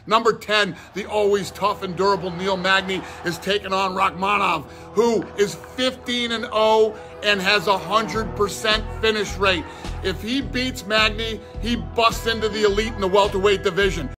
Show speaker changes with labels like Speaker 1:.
Speaker 1: Number 10, the always tough and durable Neil Magny is taking on Rakhmonov, who is 15-0 and has a 100% finish rate. If he beats Magny, he busts into the elite in the welterweight division.